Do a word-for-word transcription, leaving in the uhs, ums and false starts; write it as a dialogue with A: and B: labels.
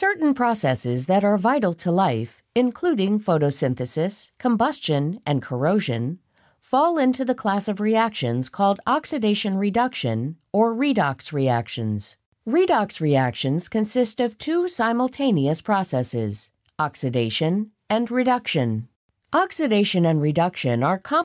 A: Certain processes that are vital to life, including photosynthesis, combustion, and corrosion, fall into the class of reactions called oxidation reduction or redox reactions. Redox reactions consist of two simultaneous processes, oxidation and reduction. Oxidation and reduction are complementary